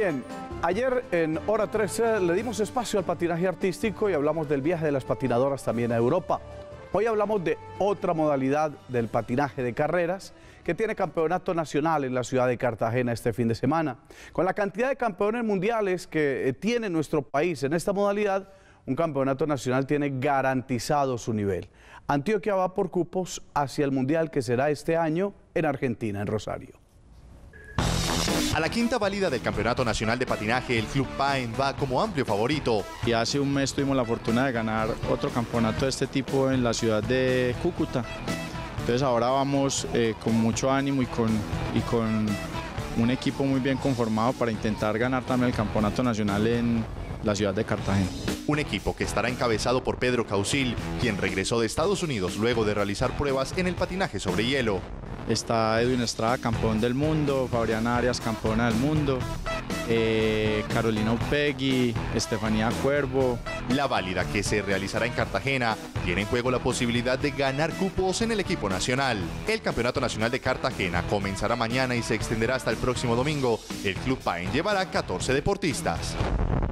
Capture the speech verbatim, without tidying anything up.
Bien, ayer en Hora trece le dimos espacio al patinaje artístico y hablamos del viaje de las patinadoras también a Europa. Hoy hablamos de otra modalidad del patinaje de carreras que tiene campeonato nacional en la ciudad de Cartagena este fin de semana. Con la cantidad de campeones mundiales que tiene nuestro país en esta modalidad, un campeonato nacional tiene garantizado su nivel. Antioquia va por cupos hacia el mundial que será este año en Argentina, en Rosario. A la quinta válida del Campeonato Nacional de Patinaje, el Club Paine va como amplio favorito. Y hace un mes tuvimos la fortuna de ganar otro campeonato de este tipo en la ciudad de Cúcuta. Entonces ahora vamos eh, con mucho ánimo y con, y con un equipo muy bien conformado para intentar ganar también el Campeonato Nacional en la ciudad de Cartagena. Un equipo que estará encabezado por Pedro Causil, quien regresó de Estados Unidos luego de realizar pruebas en el patinaje sobre hielo. Está Edwin Estrada, campeón del mundo, Fabriana Arias, campeona del mundo, eh, Carolina Upegui, Estefanía Cuervo. La válida que se realizará en Cartagena tiene en juego la posibilidad de ganar cupos en el equipo nacional. El Campeonato Nacional de Cartagena comenzará mañana y se extenderá hasta el próximo domingo. El Club Paine llevará catorce deportistas.